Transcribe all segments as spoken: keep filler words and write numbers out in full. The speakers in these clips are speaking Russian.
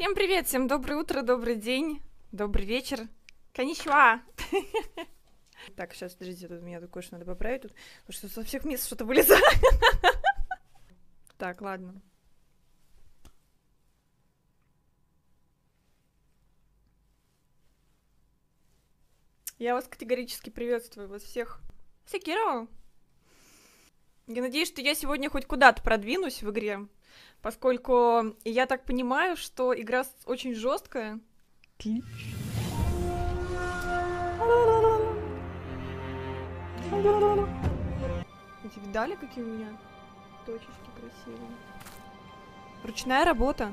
Всем привет, всем доброе утро, добрый день, добрый вечер. Коничуа! Так, сейчас, подождите, тут меня кое-что надо поправить, тут, потому что со всех мест что-то вылезает. Так, ладно. Я вас категорически приветствую, вас всех. Секиро! Я надеюсь, что я сегодня хоть куда-то продвинусь в игре, поскольку я так понимаю, что игра очень жесткая. Вы видали, какие у меня точечки красивые? Ручная работа.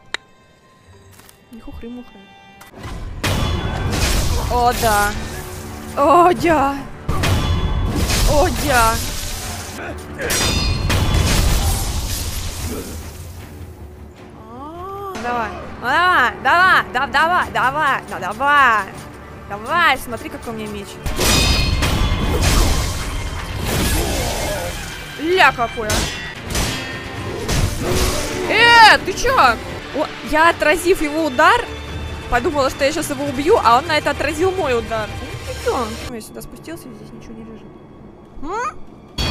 Не хухры-мухры. О, да. О, да. О, да. Давай. А, давай, да, давай, давай, да, давай. Давай, смотри, какой у меня меч. Ля, какой, а. Э, ты чё? О, я, отразив его удар, подумала, что я сейчас его убью, а он на это отразил мой удар. Ну, ты чё? Я сюда спустился, здесь ничего не лежит. М?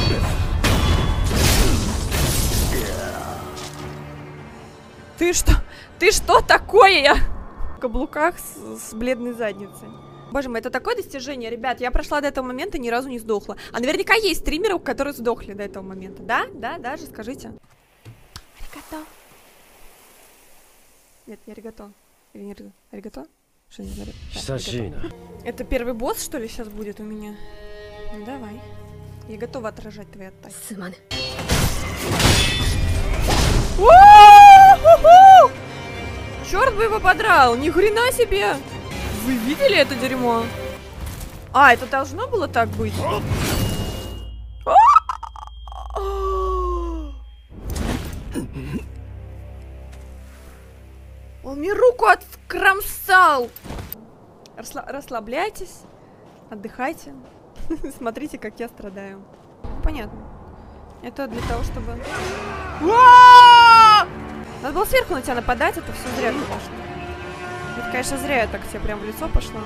Ты что? Ты что такое? Я в каблуках с, с бледной задницей. Боже мой, это такое достижение, ребят. Я прошла до этого момента и ни разу не сдохла. А наверняка есть стримеры, которые сдохли до этого момента. Да? Да? Даже скажите. Аригато. Нет, не аригато. Или не аригато? Аригато? Что не знаю. Да, это первый босс, что ли, сейчас будет у меня? Ну давай. Я готова отражать твои атаки. Черт бы его подрал! Ни хрена себе! Вы видели это дерьмо? А, это должно было так быть? Он мне руку откромсал! Расла расслабляйтесь, отдыхайте. Смотрите, как я страдаю. Понятно. Это для того, чтобы... Надо было сверху на тебя нападать, это все зря, конечно. Это, конечно, зря я так тебе прям в лицо пошла.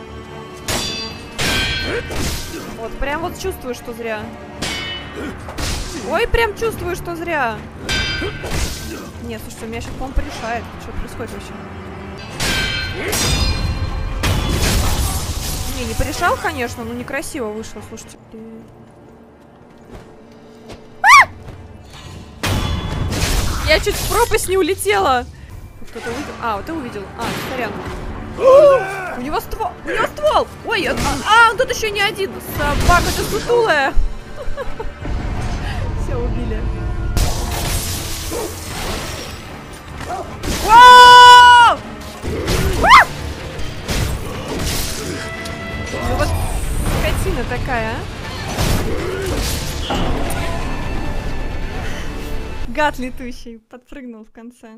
Вот, прям вот чувствую, что зря. Ой, прям чувствую, что зря. Нет, слушайте, у меня сейчас, по-моему, порешает. Что происходит вообще? Не, не порешал, конечно, но некрасиво вышло, слушайте. Я чуть в пропасть не улетела. Кто-то увидел? А, вот ты увидел. А, сорян. У него ствол! У него ствол! Ой, а, а он тут еще не один. Собака, ты сутулая. Все, убили. Ну вот скотина такая, а? Гад летущий, подпрыгнул в конце.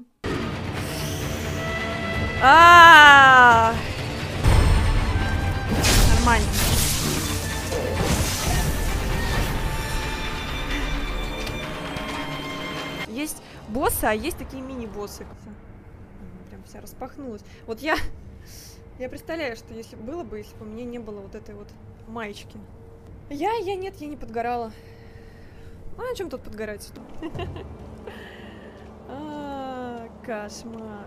А, -а, -а! Нормально. Есть боссы, а есть такие мини-боссы. Прям вся распахнулась. Вот я, я представляю, что если было бы, если бы у меня не было вот этой вот маечки. Я, я нет, я не подгорала. А на чем тут подгорать? А, кошмар.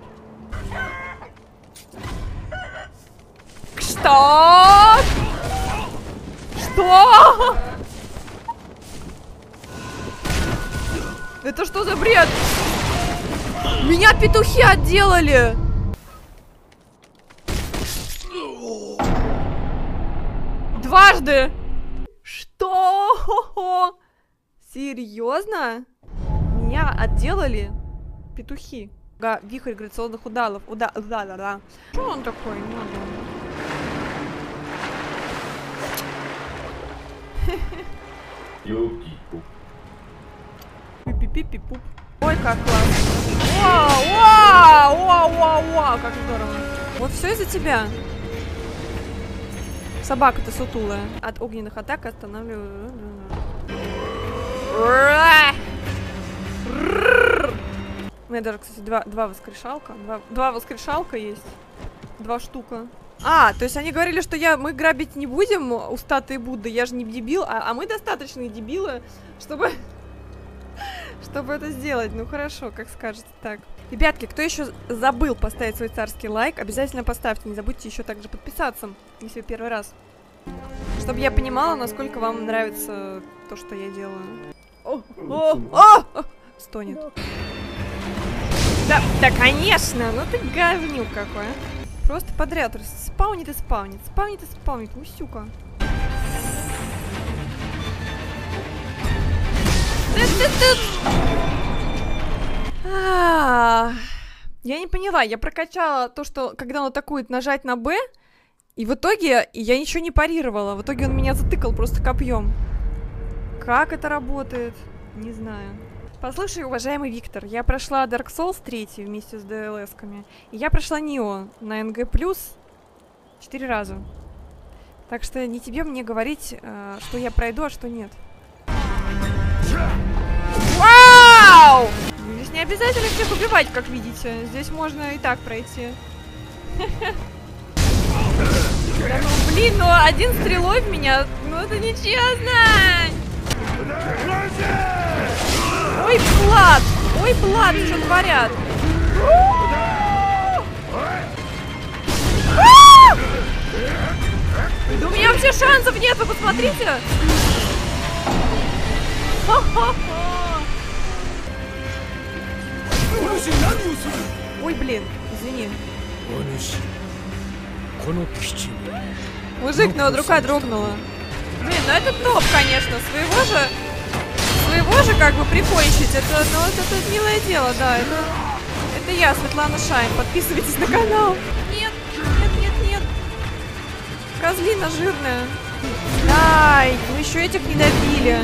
Что? Что? Это что за бред? Меня петухи отделали. Дважды. Что? Серьезно? Меня отделали петухи. Га, вихрь грационных удалов. Уда, да, да, да. Что он такой? Не могу. Пипи-пипи-пуп. Ой, как классно. Вау, вау, вау, вау, вау, как здорово. Вот все из-за тебя. Собака-то сутулая. От огненных атак останавливаю. У меня даже, кстати, два, два воскрешалка. Два, два воскрешалка есть. Два штука. А, то есть они говорили, что я, мы грабить не будем у статуи Будды, я же не дебил, а, а мы достаточные дебилы, чтобы, чтобы это сделать. Ну хорошо, как скажете. Так, ребятки, кто еще забыл поставить свой царский лайк, обязательно поставьте, не забудьте еще также подписаться, если первый раз, чтобы я понимала, насколько вам нравится то, что я делаю. О, о, о, о, стонет. Да, да, конечно, ну ты говнюк какой. Просто подряд спаунит и спаунит, спаунит и спаунит, усюка. А, я не поняла, я прокачала то, что когда он атакует, нажать на Б, и в итоге я ничего не парировала, в итоге он меня затыкал просто копьем. Как это работает? Не знаю. Послушай, уважаемый Виктор, я прошла Dark Souls три вместе с ди эл эс-ками, и я прошла Нио на эн гэ плюс четыре раза. Так что не тебе мне говорить, э, что я пройду, а что нет. Вау! Здесь не обязательно всех убивать, как видите. Здесь можно и так пройти. Да ну блин, ну один стрелой в меня, ну это нечестно! Ой, Влад! Ой, Влад, что творят? Да у меня вообще шансов нет, вы посмотрите! Ой, блин, извини. Мужик, ну рука дрогнула. Блин, ну это топ, конечно, своего же... Своего же как бы прикончить, это, ну, это, это милое дело, да, это, это я, Светлана Шайн, подписывайтесь на канал. Нет, нет, нет, нет, козлина жирная. Ай, ну еще этих не добили.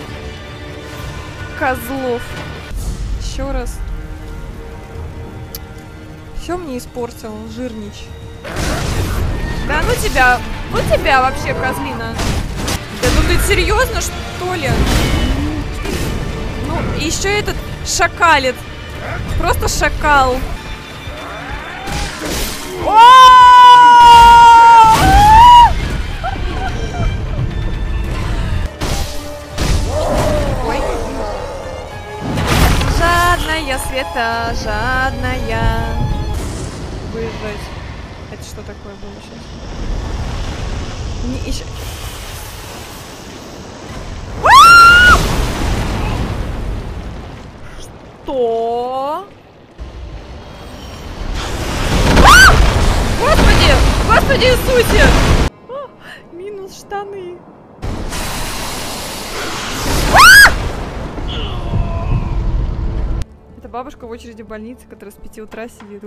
Козлов. Еще раз. Все мне испортил, жирнич. Да ну тебя, ну тебя вообще, козлина. Да ну ты серьезно, что ли? Ну, еще этот шакалит. Просто шакал. Ой. Жадная, Света, жадная. Выезжать. Это что такое было сейчас? Не, еще... Что? А! Господи! Господи Иисусе! А! Минус штаны. А! Это бабушка в очереди в больнице, которая с пяти утра сидит.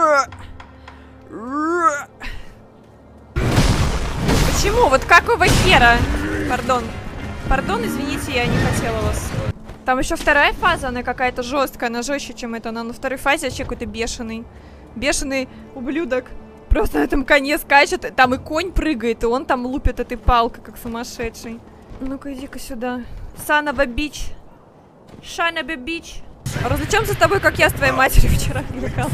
Почему? Вот какого хера? Пардон. Пардон, извините, я не хотела вас. Там еще вторая фаза, она какая-то жесткая, она жестче, чем это. Она на второй фазе вообще какой-то бешеный. Бешеный ублюдок. Просто на этом коне скачет, там и конь прыгает, и он там лупит этой палкой, как сумасшедший. Ну-ка, иди-ка сюда. Санаба бич. Шанаба бич. Различаемся с тобой, как я с твоей матерью вчера отвлекалась.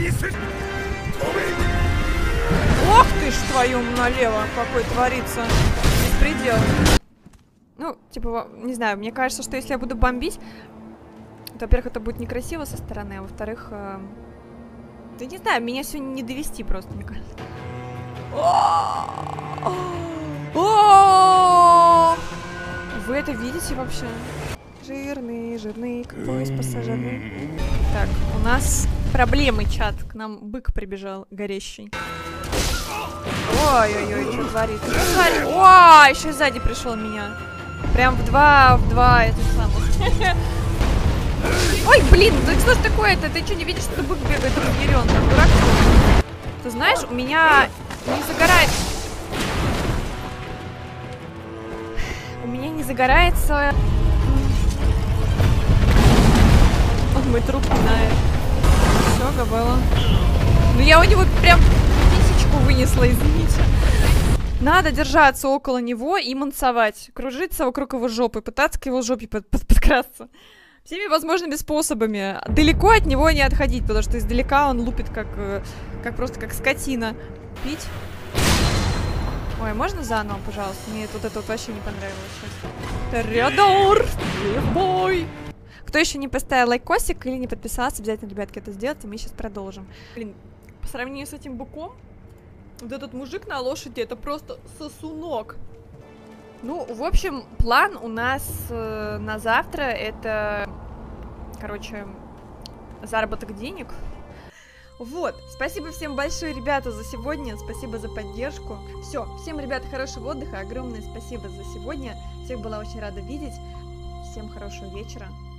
Ох ты ж твою налево, какой творится. Беспредел. Ну, типа, не знаю, мне кажется, что если я буду бомбить, то, во-первых, это будет некрасиво со стороны, а во-вторых, э... да не знаю, меня сегодня не довести просто, мне кажется. Вы это видите вообще? Жирный, жирный, какой из пассажирный. Так, у нас проблемы, чат. К нам бык прибежал, горящий. Ой-ой-ой, что творит? Что творит? Ой, еще и сзади пришел меня. Прям в два, в два, это самое. Ой, блин, да что ж такое-то? Ты что, не видишь, что бык бегает разъярен? Дурак? Ты знаешь, у меня не загорает... У меня не загорается... Он мой труп пинает. Все, Габелла. Ну я у него прям писечку вынесла, извините. Надо держаться около него и мансовать. Кружиться вокруг его жопы, пытаться к его жопе под под подкрасться. Всеми возможными способами. Далеко от него не отходить, потому что издалека он лупит как, как просто как скотина. Пить. Ой, можно заново, пожалуйста? Мне вот это вот вообще не понравилось сейчас. Ториадор! Бой! Кто еще не поставил лайкосик или не подписался, обязательно, ребятки, это сделайте, мы сейчас продолжим. Блин, по сравнению с этим быком, вот этот мужик на лошади, это просто сосунок. Ну, в общем, план у нас э, на завтра это, короче, заработок денег. Вот, спасибо всем большое, ребята, за сегодня, спасибо за поддержку. Все, всем, ребята, хорошего отдыха, огромное спасибо за сегодня. Всех была очень рада видеть. Всем хорошего вечера.